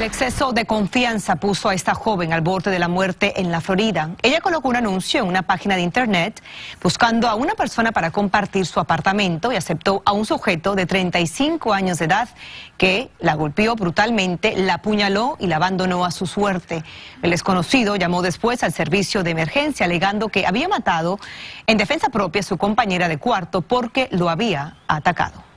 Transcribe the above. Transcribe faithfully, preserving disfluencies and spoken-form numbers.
Exceso de confianza puso a esta joven al borde de la muerte en la Florida. Ella colocó un anuncio en una página de internet buscando a una persona para compartir su apartamento y aceptó a un sujeto de treinta y cinco años de edad que la golpeó brutalmente, la apuñaló y la abandonó a su suerte. El desconocido llamó después al servicio de emergencia alegando que había matado en defensa propia a su compañera de cuarto porque lo había atacado.